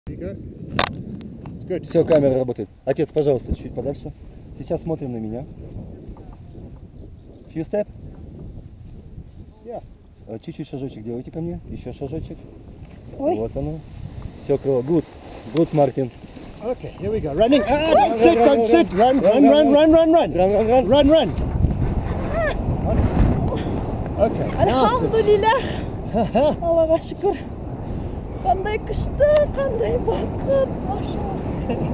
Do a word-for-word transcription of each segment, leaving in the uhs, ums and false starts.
Все, камера работает. Отец, пожалуйста, чуть подальше. Сейчас смотрим на меня. Few step. Yeah. Чуть-чуть шажочек делайте ко мне. Еще шажочек. Ой. Вот оно. Все, крыло. Good. Good, Мартин. Okay, here we go. Running. Ah, don't sit, don't sit. Run, run, run, run, run, run. Run, run, run. Run, run. Okay. Alhamdulillah. Allah'a şükür. Qanday күшті, qanday бақыт, машалла.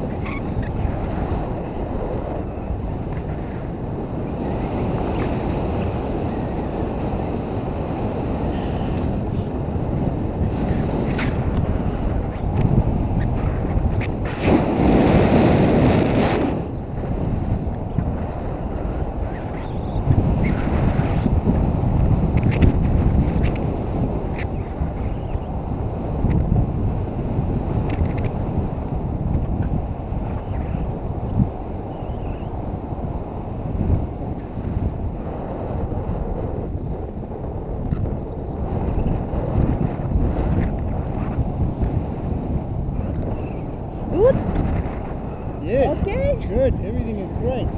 Good? Yes. Okay. Good. Everything is great.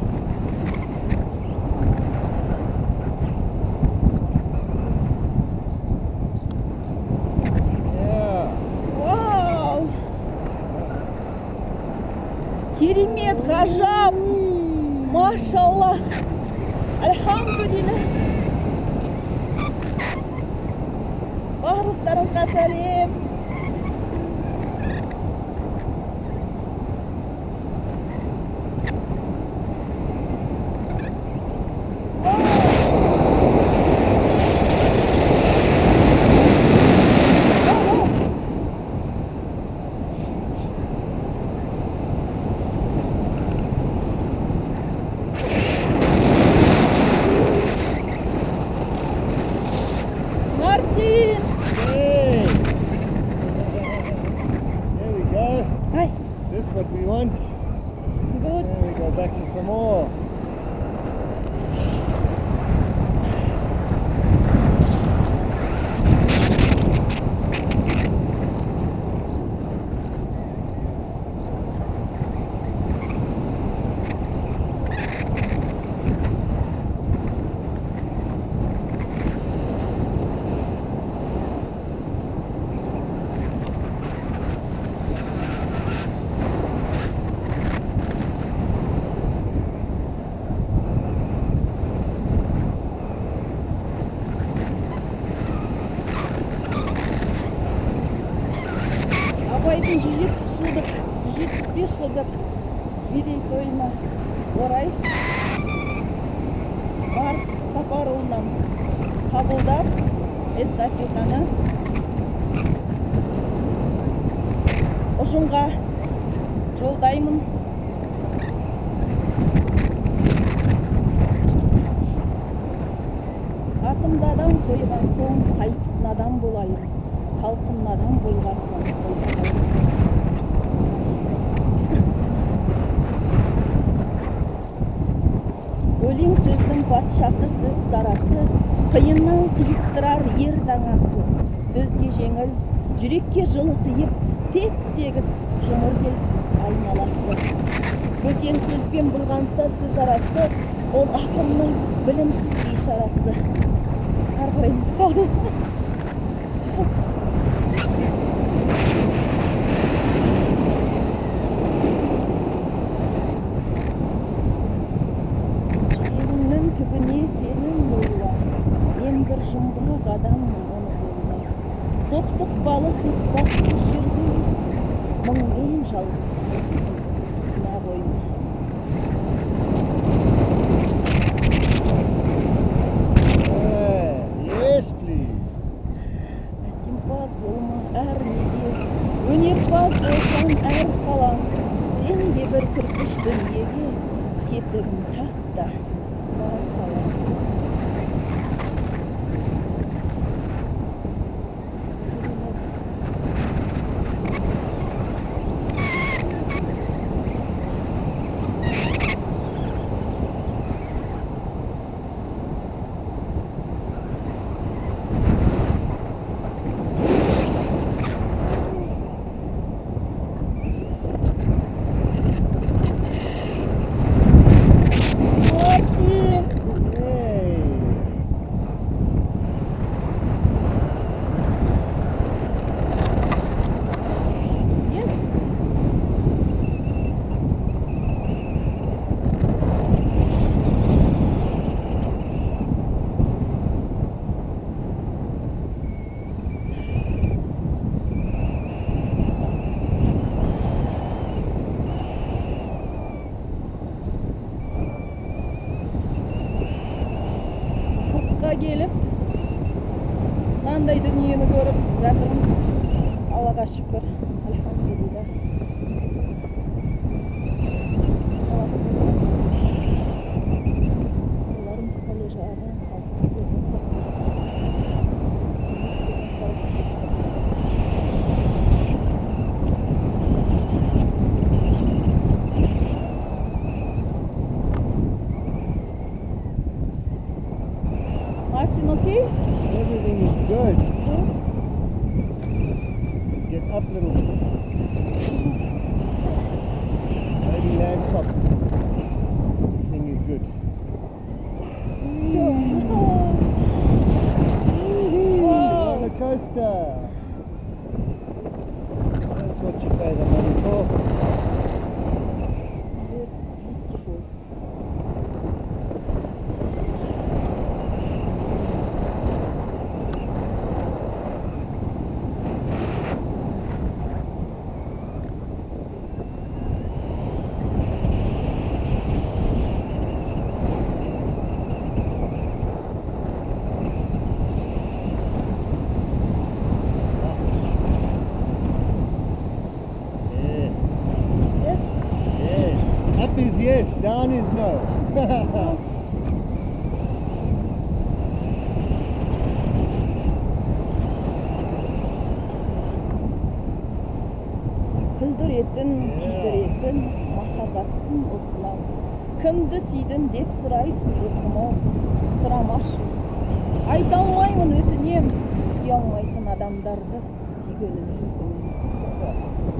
Yeah. Wow. Керемет, ғажап. Машалла. Альхамдулилlah. Барлықтарыңызға сәлем. Martin! Hey. There we go. Hi. This is what we want. Good. There we go back to some more. Абайдың жүз жетпіс жылдық, жүз жетпіс бес жылдық мерейтойына орай Марс Сапарұлынан қабылдап эстафетаны ұжымға жолдаймын. Атымды адам қойған соң қайтып надан болайын. Халқым надан болғасын. Өлең сөздің патшасы сөз сарасы, қиыннан қиыстырар ер даңасы. Сөзге жеңіл, жүрекке жылы тиіп, теп-тегіс жұмыр келсін айналасы. Бөтен сөзбен бұлғанса сөз арасы, ол ақынның білімсіз ишарасы. Арғырайымыз қалды. Түбіне терең ойла, мен бір жұмбақ адаммын оны бойла. Соқтық балы соқпақсыз жерде өстім, мұңмен жалғыз күнә бойма. Yes, please. Әсемпаз болма әр неде, өнерпаз болсаң әр қалаң, сен де бір кірпіш дүниеге кетігін тапта. kelip mындай dünyeni görüp жатырмын. Аллага şükür. Elhamdülillah. Ularım koleji adam kalktı. Martin, okay? Everything is good. Get up a little bit. Maybe land top. Everything is good. Все. Roller coaster. That's what you pay the money for. Beautiful. Yes. Yes. Yes. Up is yes, down is no. Kıldır ettin, kiydir ettin, mahabbаттың осынау. Кімді сүйдің деп сұрайсың десім-ау, сұрамашы. Айта алмаймын өтінем, сүйе алмайтын адамдарды сүйгенім жүзгенім.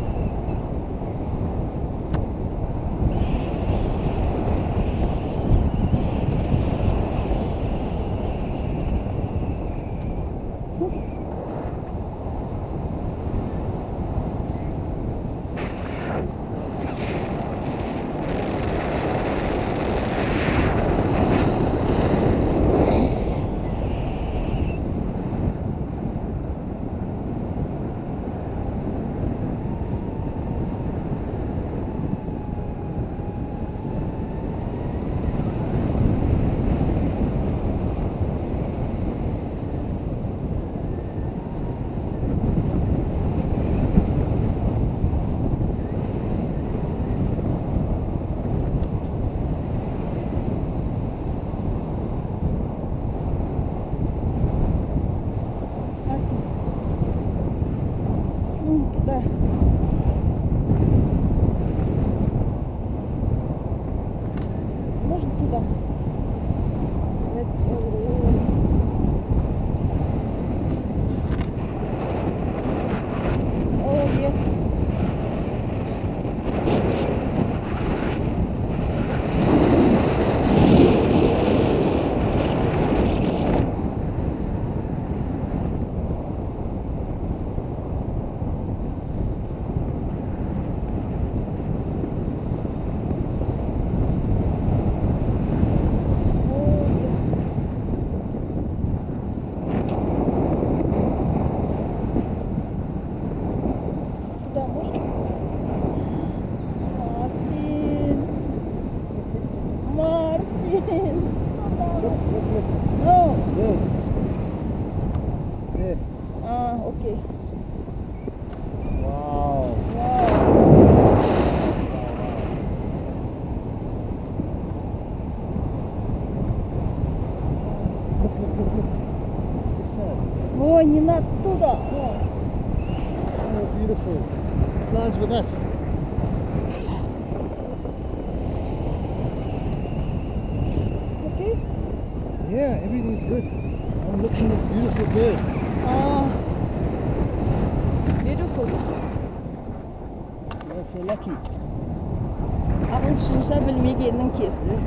Ну, туда. Можно туда. Let's go. Oh, yes. Туда можно? Мартин! Мартин! No! Good. Good. А, окей. Wow. Вау. Look, look, look, look. It's sad. Ой, не надо туда. О. Oh, beautiful. Flies with us. Окей? Yeah, everything's good. I'm looking at this beautiful bird. А. Beautiful. You're so lucky. Ағылшынша білмегеннің кезі.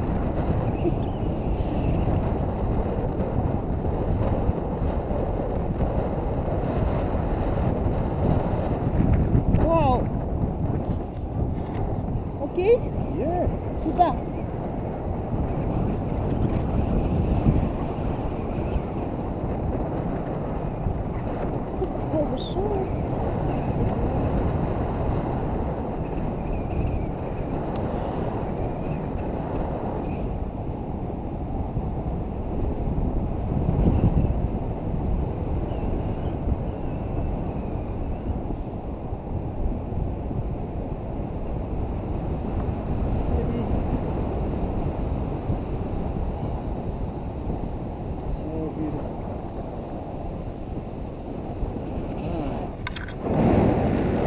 Вау. Окей? Yeah. Туда. Кыз повышает.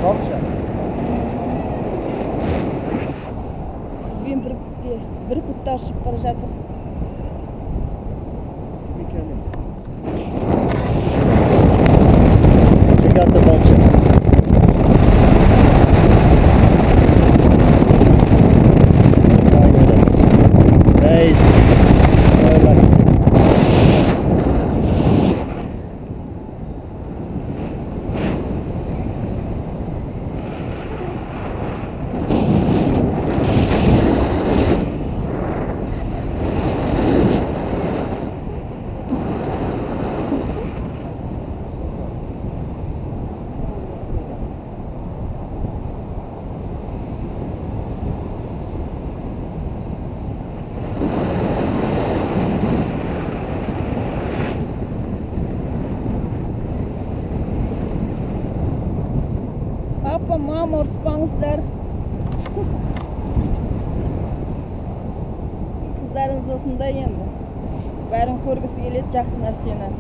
Culture. Бізбен бір күтте, бір күтте ұшып бара жатыр. We can. Check out the vulture. Flying with us. Guys, so lucky. Папа, мама, ұрыспаңыздар. Қыздарыңыз осындай енді. Бәрін көргісі келеді жақсы нәрсені.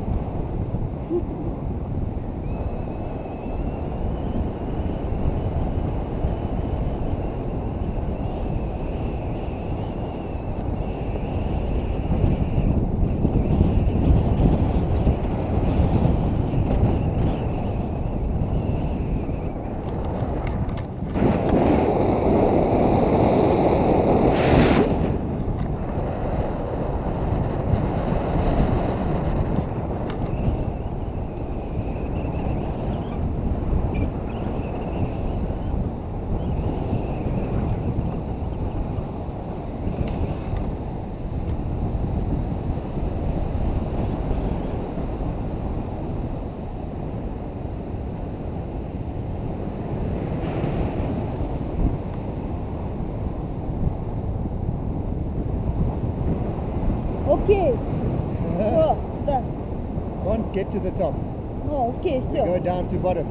Окей. Все, туда. Come on, get to the top. Ну, окей, Go все. down to bottom.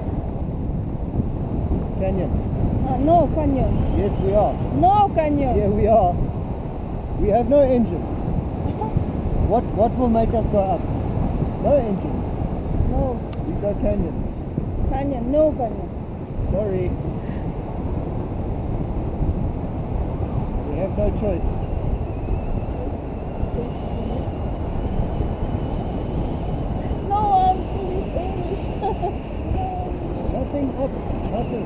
Canyon. А, no canyon. Yes, we are. No canyon. Yeah, we are. We have no engine. What what will make us go up? No engine. No We go canyon. canyon, no canyon. Sorry. We have no choice. No one speaks English. No. Nothing up. Nothing.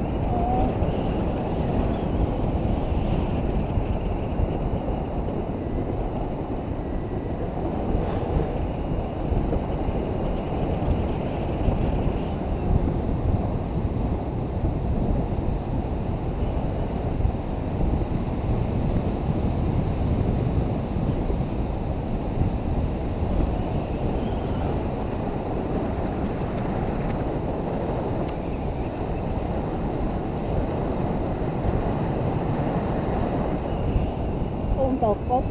Ôm tột cốt.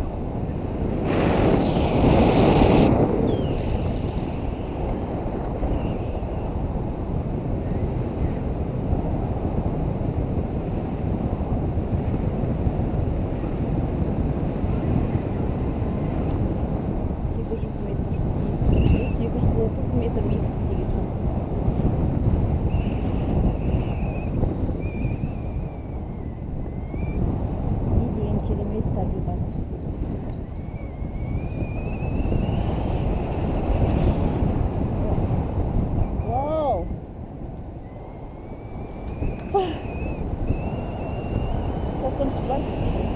сегіз жүз метр биіктікте, сегіз жүз отыз метр биіктіктегі екен. Не деген керемет табиғат. Вау! Қорқыныш бар кішкене.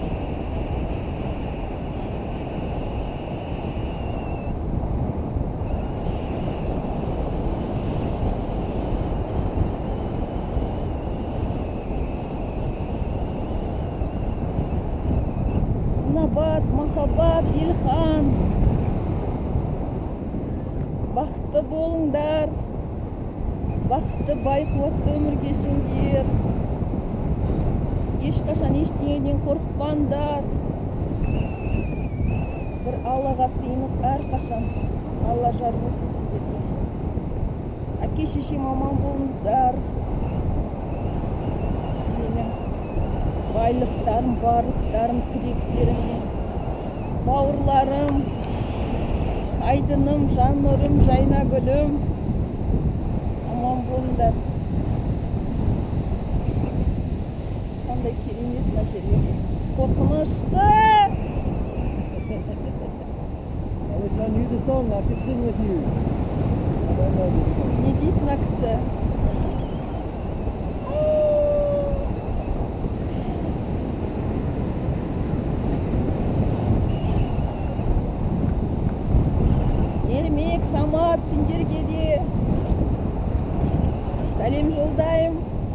Набат, махаббат, илхан. Бақытты болыңдар. Бақытты, бай, қуатты өмір кешіңдер. Ешқашан ештеңеден қорықпаңдар. Бір Аллаға сыйынып әрқашан Алла жар болсын сіздерге. Әке шешем аман болыңыздар. Менің байлықтарым, барлықтарым, тіректерім, бауырларым, айдыным, жан нұрым, жайнагүлім. Аман болыңдар. Mına жерге. Қорқынышты! I wish I knew the song. I could sing with you. I don't know this song. Не дейді мына кісі? Ермек, Самат, сендерге де сәлем жолдайым.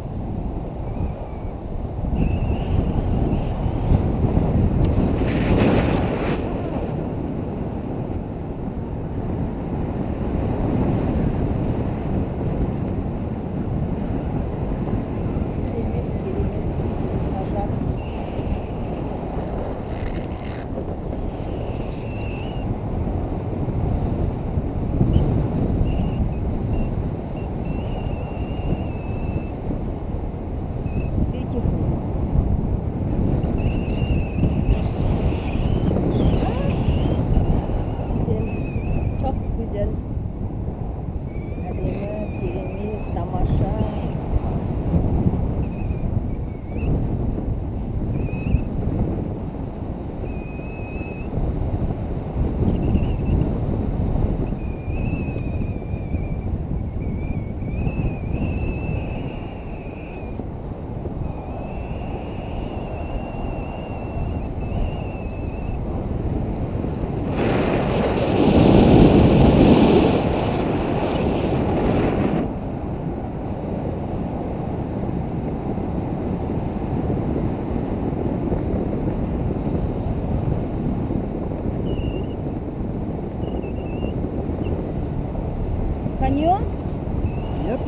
Керемет, керемет, ғажап. Beautiful. Güzel, çok güzel. Әдемі, керемет, тамаша. Каньон? Yep.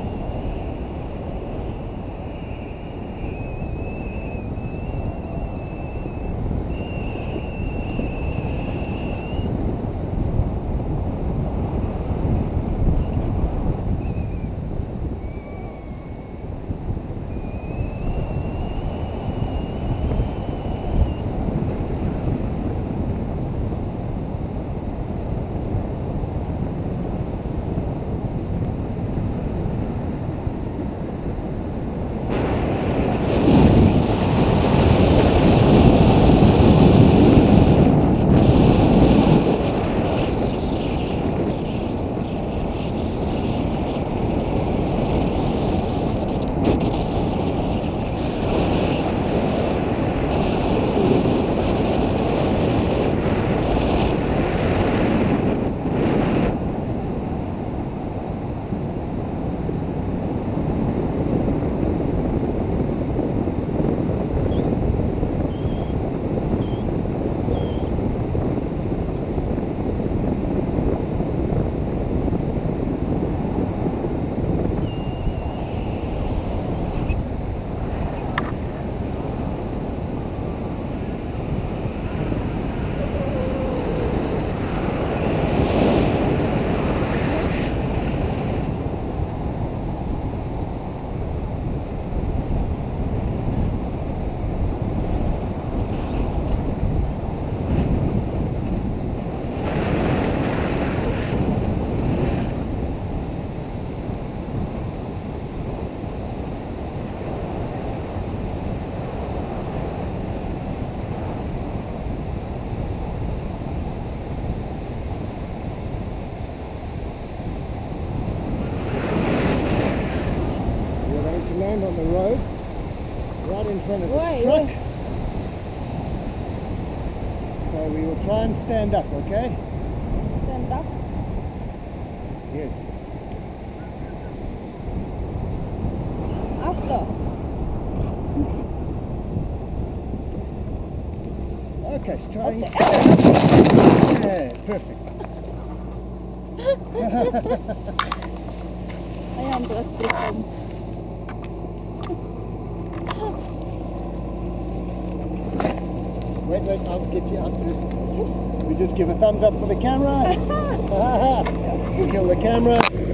Land on the road, right in front of the Oi, truck. oi. So we will try and stand up, okay? Stand up. Yes. After. Okay, let's try and Okay. yeah, perfect. I am just prikol. Wait, wait, I'll get you up first. We just give a thumbs up for the camera. We kill the camera.